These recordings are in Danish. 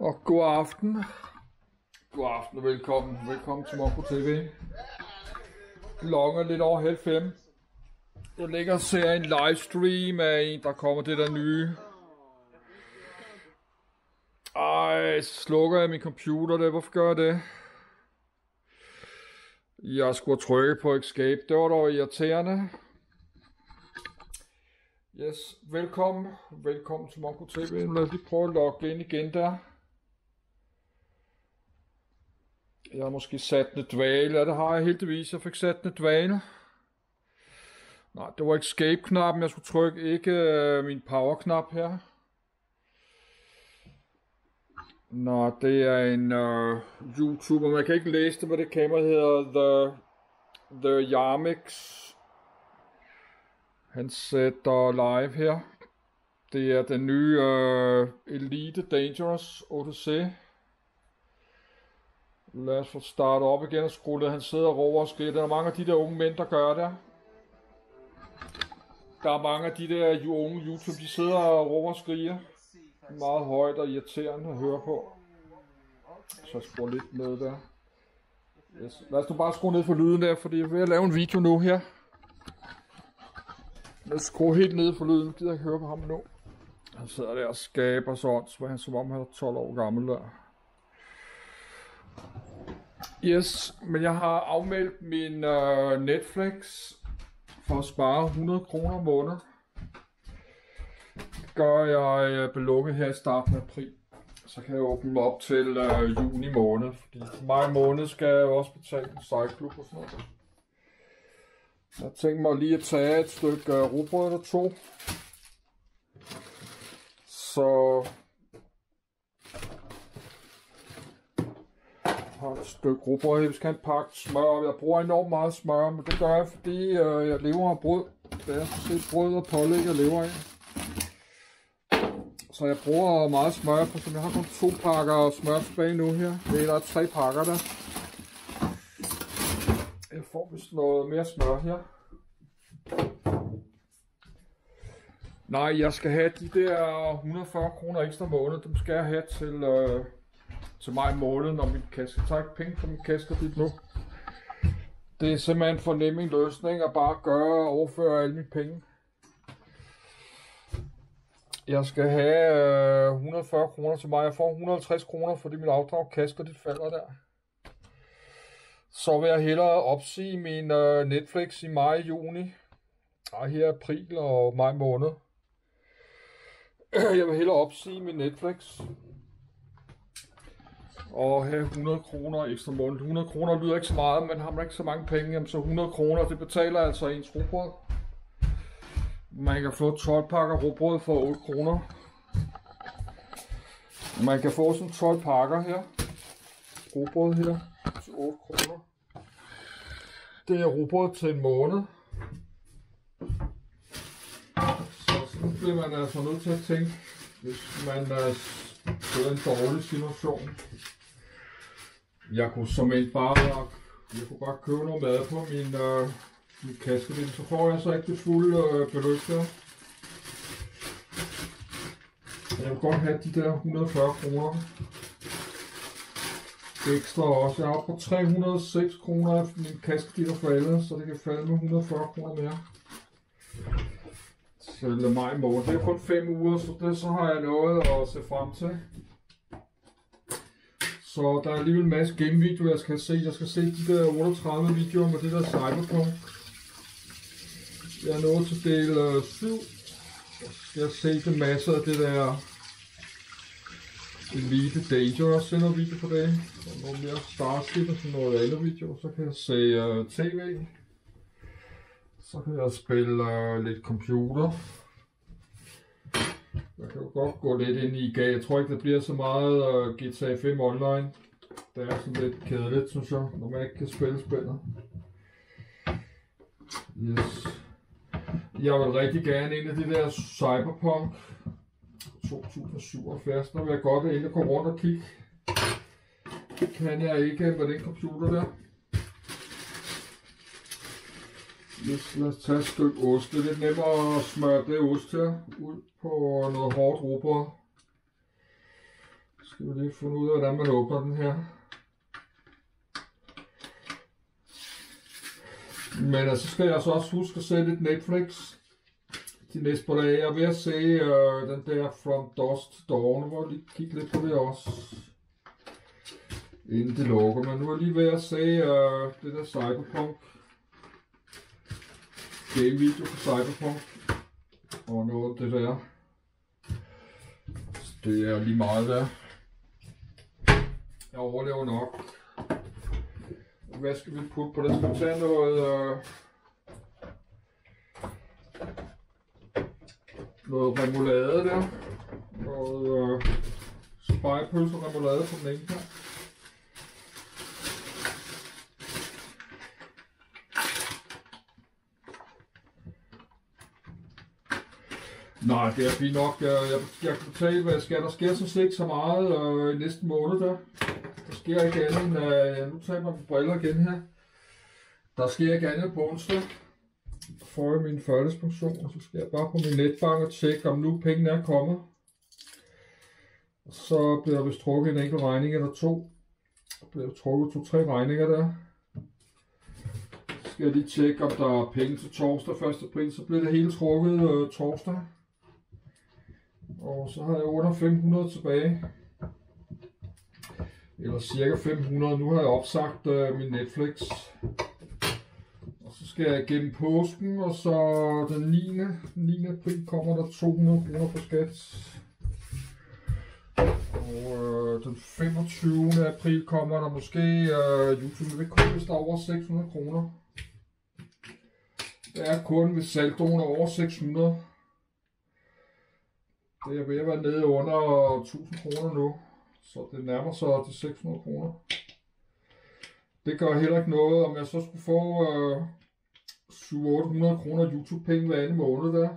Og god aften. God aften og velkommen. Velkommen til Mongo TV. Klokken er lidt over 4:30. Jeg ligger og ser en livestream af en, der kommer det der nye. Ej, så slukker jeg min computer der. Hvorfor gør jeg det? Jeg skulle trykke på escape. Det var dog irriterende. Yes, velkommen. Velkommen til Mongo TV. Lad os lige prøve at logge ind igen der. Jeg har måske sat en dvale. Ja, det har jeg heldigvis. Jeg fik sat en dvale. Nej, det var escape-knappen. Jeg skulle trykke, ikke min power-knap her. Nå, det er en YouTuber. Man kan ikke læse det, men det kamera hedder The Yarmix. Han sætter live her. Det er den nye Elite Dangerous OTC. Lad os få startet op igen og skrue det. Han sidder og råber og skriger. Der er mange af de der unge mænd, der gør det. Der er mange af de der unge YouTube, de sidder og råber og skriger. Meget højt og irriterende at høre på. Så jeg skruer lidt ned der. Yes. Lad os nu bare skrue ned for lyden der, fordi jeg er ved at lave en video nu her. Lad os skrue helt ned for lyden, jeg gider ikke høre på ham nu. Han sidder der og skaber sådan, så han som om han er 12 år gammel der. Yes, men jeg har afmeldt min Netflix for at spare 100 kroner om måneden. Det gør jeg belukket her i starten af april. Så kan jeg åbne op til juni måned, fordi maj måned skal jeg også betale en sejlklub og sådan noget. Jeg tænkte mig lige at tage et stykke rugbrød eller to. Så et stykke rugbrød. Jeg skal have en pakke smør. Jeg bruger enormt meget smør, men det gør jeg, fordi jeg lever af brød. Det er set brød og pålæg, jeg lever af. Så jeg bruger meget smør på, så jeg har kun 2 pakker smør tilbage nu her. Det er der 3 pakker der. Jeg får vist noget mere smør her. Nej, jeg skal have de der 140 kroner ekstra måned. Dem skal jeg have til maj måned, når min kasse. Jeg tager ikke penge på min kasse dit nu. Det er simpelthen for nem en løsning at bare overføre alle mine penge. Jeg skal have 140 kroner til mig. Jeg får 150 kroner, fordi min afdrag kassekredit falder der. Så vil jeg hellere opsige min Netflix i maj, juni. Og her april og maj måned. Jeg vil hellere opsige min Netflix. Og have 100 kroner ekstra måned. 100 kroner lyder ikke så meget, men har man ikke så mange penge, jamen så 100 kroner, det betaler altså ens rugbrød. Man kan få 12 pakker rugbrød for 8 kroner. Man kan få sådan 12 pakker her. Rugbrød her til 8 kroner. Det er rugbrød til en måned. Så sådan bliver man altså nødt til at tænke, hvis man er i en dårlig situation. Jeg kunne bare købe noget mad på min kassekredit, så får jeg så ikke det fulde beløb der. Jeg vil godt have de der 140 kroner ekstra også. Jeg er oppe på 306 kroner af min kassekredit er faldet, så det kan falde med 140 kroner mere. Til maj måned. Det er kun 5 uger, så har jeg noget at se frem til. Så der er alligevel en masse gamevideoer, jeg skal se. Jeg skal se de der 38 videoer med det der Cyberpunk. Jeg er nået til del 7. Jeg har set en masse af det der Elite Dangerous. Jeg noget video på det. Og noget mere Starship og sådan noget andet video. Så kan jeg se tv. Så kan jeg spille lidt computer. Jeg kan jo godt gå lidt ind i GTA. Jeg tror ikke, der bliver så meget GTA 5 online. Det er sådan lidt kedeligt, synes jeg, når man ikke kan spille spillet. Yes. Jeg vil rigtig gerne ind i det der Cyberpunk 2077. Der vil jeg godt ind og gå rundt og kigge. Det kan jeg ikke med den computer der. Yes, lad os tage et stykke ost. Det er lidt nemmere at smøre det ost her ud på noget hårdt rugbrød. Skal vi lige finde ud af, hvordan man åbner den her. Men så skal jeg så også huske at sætte et Netflix de næste par dage. Jeg er ved at se den der From Dusk to Dawn, hvor jeg lige kigge lidt på det også, inden det lukker. Men nu er jeg lige ved at se det der Cyberpunk. Game video for Cyberpunk. Og noget af det der. Så det er lige meget der. Jeg overlever nok. Hvad skal vi putte på det? Skal vi tage noget remoulade der. Noget spegepølse og remoulade på den ene her. Nej, det er fint nok. Jeg kan fortælle, hvad jeg skal. Der sker så ikke så meget i næste måned der. Der sker ikke andet end, nu tager jeg mine briller igen her. Der sker ikke andet på onsdag. Får jeg min førtidspension, og så skal jeg bare på min netbank og tjekke, om nu pengene er kommet. Og så bliver der vist trukket en enkelt regning eller to. Der bliver der trukket 2-3 regninger der. Så skal jeg lige tjekke, om der er penge til torsdag 1. april. Så bliver det hele trukket torsdag. Og så har jeg under 500 tilbage. Eller cirka 500. Nu har jeg opsagt min Netflix. Og så skal jeg gennem påsken, og så den 9. april kommer der 200 kroner på skat. Og den 25. april kommer der måske YouTube vil komme, hvis der er over 600 kroner. Det er kun, hvis saldoen er over 600. Det er ved at være nede under 1000 kroner nu. Så det nærmer sig til 600 kroner. Det gør heller ikke noget, om jeg så skulle få 700-800 kroner YouTube-penge hver anden måned der.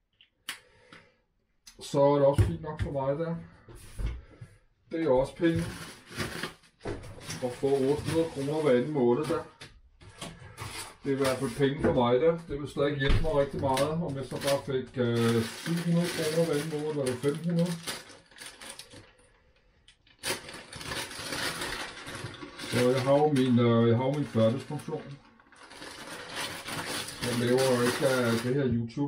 Så er det også fint nok for mig der. Det er også penge. At få 800 kroner hver anden måned der. Det er i hvert fald penge for mig der. Det vil slet ikke hjælpe mig rigtig meget, om jeg så bare fik 700 kroner hver anden måned, eller 500. Så jeg har jo min førtidspension. Jeg laver jo ikke af det her YouTube.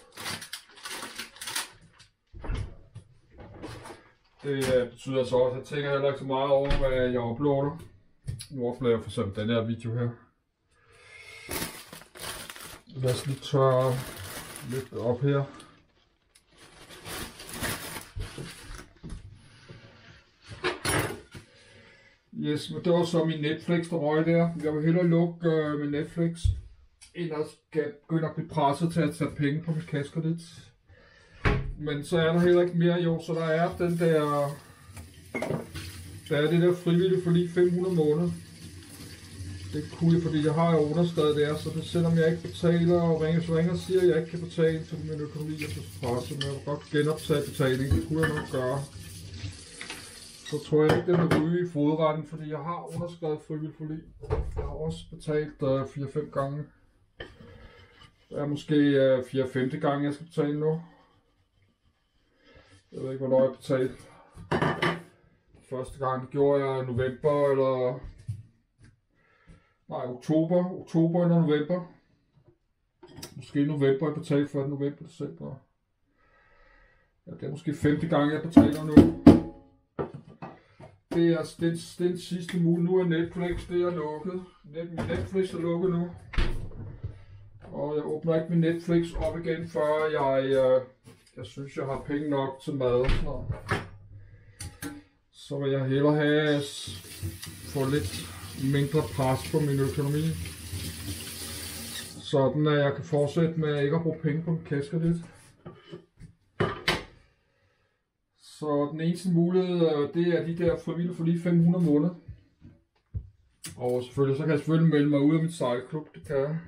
Det betyder så også, at jeg tænker heller ikke så meget over, hvad jeg uploader. Nu uploader jeg for eksempel den her video her. Lad os lige tørre lidt op her. Yes, men det var så min Netflix, der røg der. Jeg vil hellere lukke min Netflix, end at skal begynde at blive presset til at tage penge på mit kassekredit. Men så er der heller ikke mere jo, så der er den der... Der er det der frivillige forlig 500 måneder. Det kunne jeg, fordi jeg har jo underskrevet der, så det, selvom jeg ikke betaler og ringer og siger, at jeg ikke kan betale, fordi min økonomi er så presset, men jeg vil godt genoptage betaling, det kunne jeg nok gøre. Så tror jeg ikke, den vil ryge i fodretten, fordi jeg har underskrevet frivillig forlig. Jeg har også betalt 4-5 gange. Det er måske 4-5. gang, jeg skal betale nu. Jeg ved ikke, hvornår jeg betalte. Første gang det gjorde jeg i november eller... Nej, oktober eller november. Måske november, jeg betalte før november, december. Ja, det er måske 5. gang, jeg betaler nu. Det er den sidste mulighed. Nu er Netflix, det er lukket. Netflix er lukket nu. Og jeg åbner ikke min Netflix op igen, før jeg synes, jeg har penge nok til mad og sådan noget. Så vil jeg hellere have få lidt mindre pres på min økonomi. Sådan at jeg kan fortsætte med ikke at bruge penge på min kassekredit. Så den eneste mulighed, det er de der frivillige for lige 500 måneder. Og selvfølgelig, så kan jeg selvfølgelig melde mig ud af mit sejlklub, det kan jeg.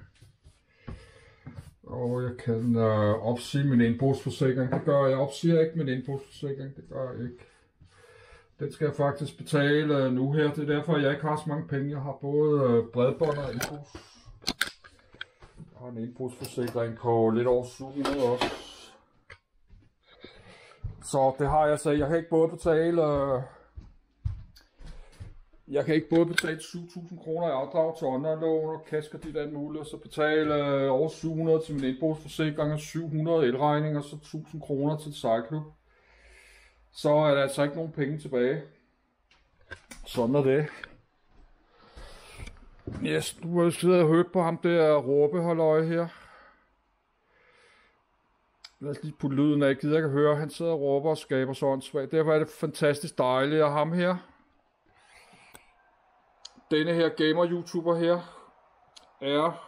Og jeg kan opsige min indbrudsforsikring, det gør jeg. Jeg opsiger ikke min indbrudsforsikring, det gør jeg ikke. Den skal jeg faktisk betale nu her, det er derfor jeg ikke har så mange penge. Jeg har både bredbånd og indbruds. Jeg har en indbrudsforsikring på lidt over 700 også. Så det har jeg så. Jeg kan ikke både betale Jeg kan ikke både betale 7.000 kroner i afdrag til online-lån og kassekredit og alt muligt, og så betale over 700 til min indbrudsforsikring og 700 elregning og så 1.000 kroner til sejlklub. Så er der altså ikke nogen penge tilbage. Sådan er det. Yes, du har siddet og hørt på ham der råbehalløje her. Lad os lige putte lyden af, jeg gider ikke høre. Han sidder og råber og skaber så åndssvagt. Derfor er det fantastisk dejligt, og ham her. Denne her gamer-youtuber her er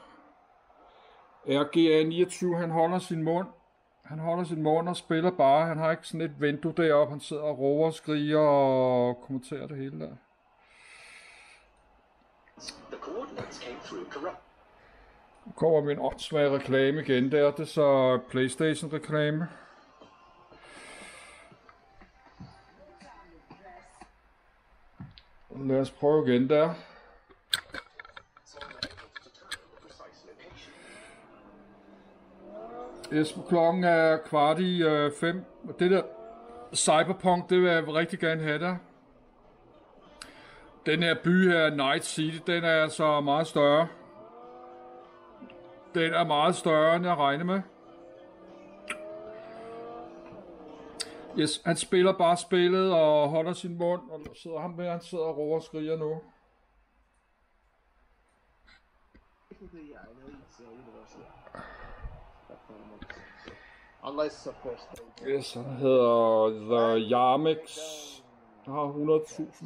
RGA29. Han holder sin mund. Han holder sin mund og spiller bare. Han har ikke sådan et vindue deroppe. Han sidder og råber og skriger og kommenterer det hele der. Nu kommer min åndssvage reklame igen der. Det er så PlayStation reklame. Lad os prøve igen der. Klokken er 4:15. Og det der Cyberpunk, det vil jeg rigtig gerne have der. Den her by her, Night City, den er altså meget større. Den er meget større, end jeg regner med. Yes, han spiller bare spillet og holder sin mund, og sidder ham med, han sidder og råber og skriger nu. Yes, han hedder The Yarmix. Han har 100.000.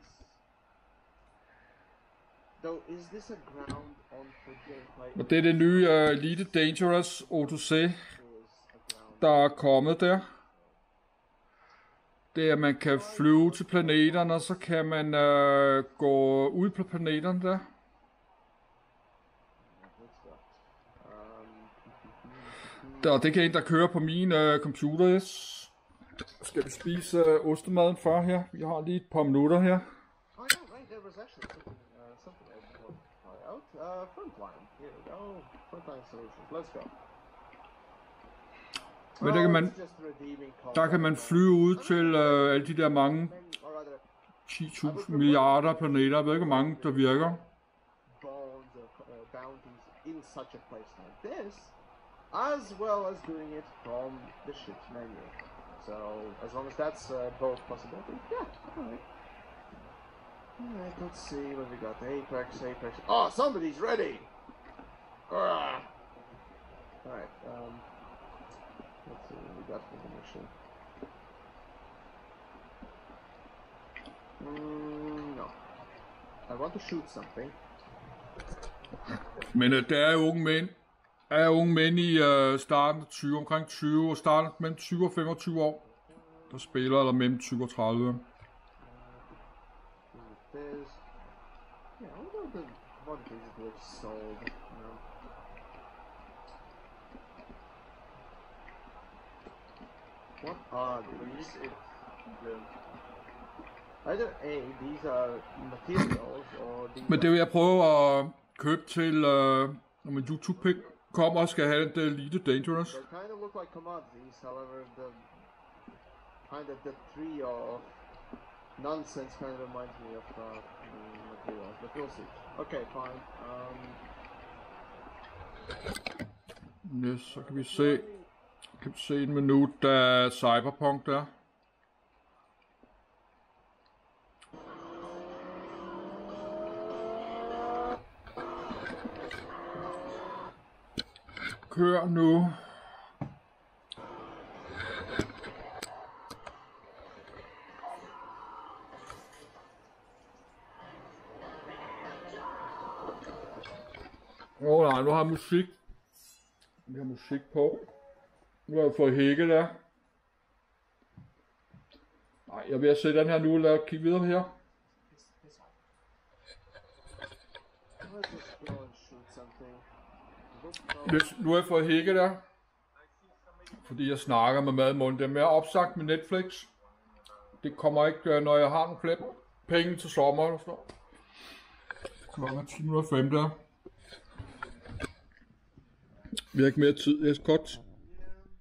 Og det er det nye Elite Dangerous OTC, der er kommet der. Det er, at man kan flyve til planeterne, og så kan man gå ud på planeterne der. Det kan en, der kører på min computer, yes. Skal vi spise ostemaden før her? Vi har lige et par minutter her. Men der kan man flyve ud til alle de der mange 10.000 milliarder planeter. Jeg ved ikke, hvor mange der virker. As well as doing it from the ship's menu. So as long as that's both possibilities, yeah, alright. Alright, let's see what we got. Apex. Oh, somebody's ready! Alright, let's see what we got for the mission. No. I want to shoot something. Men der er unge mænd i starten af 20, omkring 20, og starten mellem 20 og 25 år, der spiller, eller mellem 20 og 30. What are these? Either A, these are materials, or these. Men det vil jeg prøve at købe til, når min YouTube-pick kommer og skal have den Elite Dangerous. They kind of look like commodities, however, the tree of nonsense kind of reminds me of materials, but we'll see. Okay, fine. Yes, så kan vi se en minut af Cyberpunk der. Kør nu. Nej, nu har musik. Vi har musik på. Nu har jeg fået hække der. Nej, jeg vil se den her nu og lade kigge videre her. Nu har jeg fået hække der. Fordi jeg snakker med mad i munden. Det er mere opsagt med Netflix. Det kommer ikke, når jeg har nogle flere penge til sommer eller sådan noget. Klokken 10:05 der. Vi har ikke mere tid. Jeg skal godt